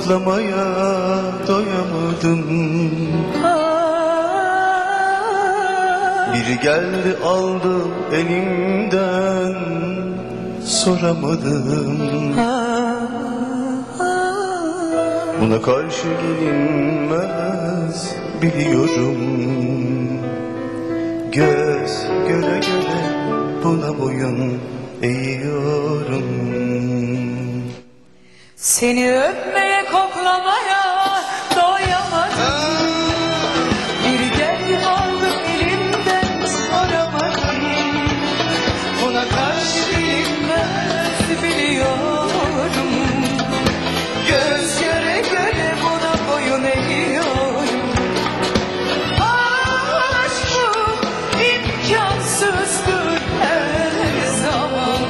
koklamaya doyamadım. Biri geldi aldı elimden, soramadım. Buna karşı gelinmez biliyorum. Göz göre göre buna boyun eğiyorum. Seni öpmeye koklamaya doyamadım. Bir geldi aldı elimden, soramadım. Buna karşı gelinmez biliyorum. Göz göre göre buna boyun eğiyorum. Aşk bu imkansızdır her zaman.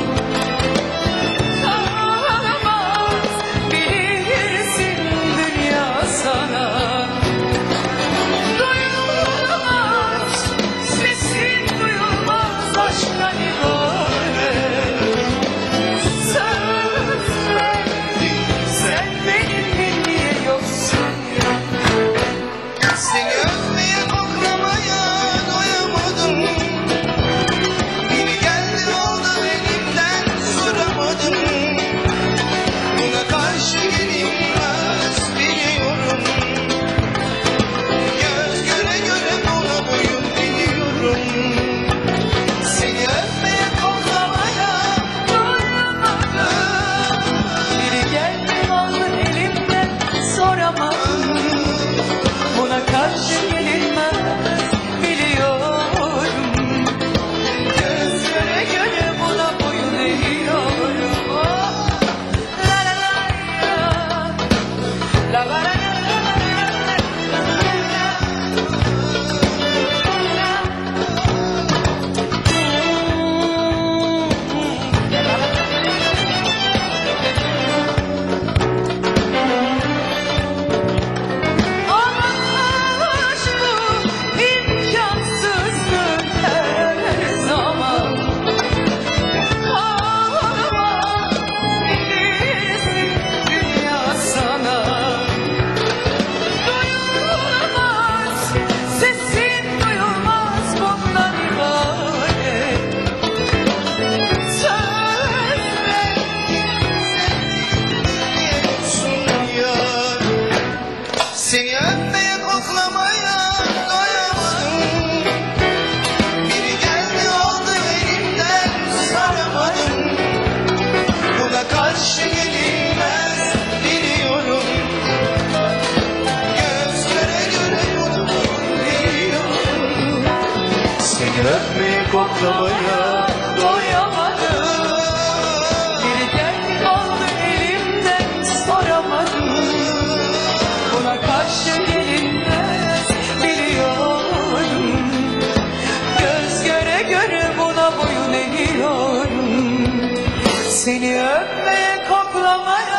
Tanımaz bilirsin dünya sana. Duyulmaz sesin, duyulmaz aşkla nigare. Söz verdin sen benimle, niye yoksun ya? Seni öpmeye koklamaya doyamadım. Biri geldi aldı elimden, soramadım. Buna karşı gelinmez biliyorum. Göz göre göre buna boyun eğiyorum. Seni öpmeye koklamaya Doyamadım. Biri geldi aldı elimden, soramadım. Buna karşı gelinmez biliyorum. Göz göre göre buna boyun eğiyorum. Oh, la la la la, la la la la. Aşk bu imkansızdır her zaman. Tanımaz bilirsin dünya sana. Duyulmaz sesin, duyulmaz bundan ibaret. Söz yar. Seni öpmeye koklamaya doyamadım. Biri geldi aldı elimden, saramadım. Buna karşı gelinmez biliyorum. Göz göre göre bunu biliyorum. Seni öpmeye koklamaya doyamadım. Biri geldi aldı elimden, soramadım. Buna karşı gelinmez biliyorum. Göz göre göre buna boyun eğiyorum. Seni öpmeye koklamaya